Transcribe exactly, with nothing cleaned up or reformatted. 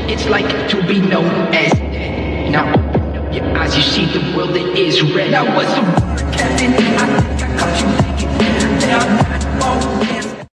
it's like to be known as dead. Now open up your eyes, you see the world that is red. Now what's the word, Captain? I